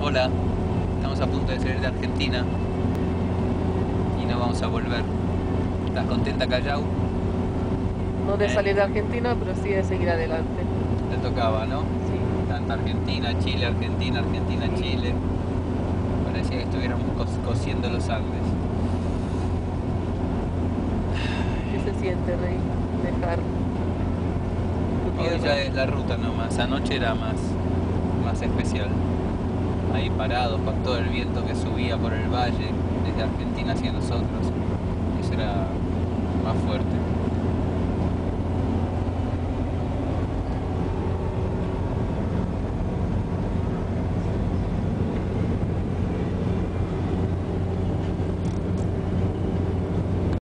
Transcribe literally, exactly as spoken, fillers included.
Hola, estamos a punto de salir de Argentina y no vamos a volver. ¿Estás contenta, Callao? No de ¿Eh? salir de Argentina, pero sí de seguir adelante. Te tocaba, ¿no? Sí, Tanta Argentina, Chile, Argentina, Argentina, sí. Chile. Parecía que estuviéramos cos- cosiendo los Andes. ¿Qué se siente, Rey? Dejar tu Hoy ya tierra. es la ruta nomás, anoche era más, más especial. Ahí parados con todo el viento que subía por el valle desde Argentina hacia nosotros. Eso era más fuerte.